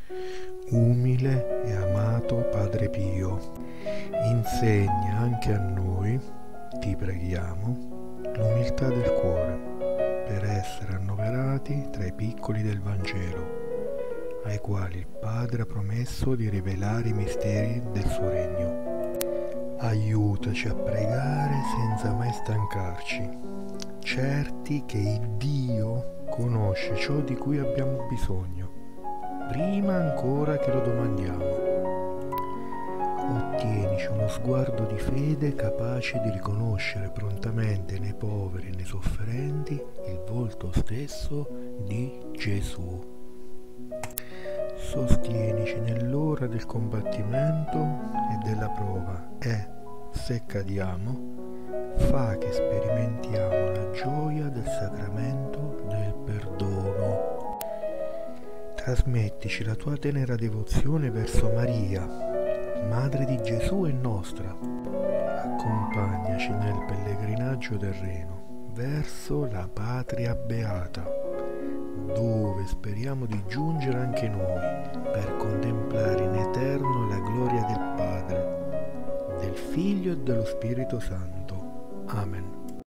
Umile e amato Padre Pio, insegna anche a noi, ti preghiamo, l'umiltà del cuore per essere annoverati tra i piccoli del Vangelo, ai quali il Padre ha promesso di rivelare i misteri del suo regno. Aiutaci a pregare senza mai stancarci, certi che il Dio conosce ciò di cui abbiamo bisogno, prima ancora che lo domandiamo. Ottienici uno sguardo di fede capace di riconoscere prontamente nei poveri e nei sofferenti il volto stesso di Gesù. Sostienici nell'ora del combattimento e della prova e, se cadiamo, fa che sperimentiamo la gioia del sacramento del perdono. Trasmettici la tua tenera devozione verso Maria, Madre di Gesù e nostra. Accompagnaci nel pellegrinaggio terreno verso la patria beata, dove speriamo di giungere anche noi per contemplare in eterno la gloria del Padre, del Figlio e dello Spirito Santo. Amen.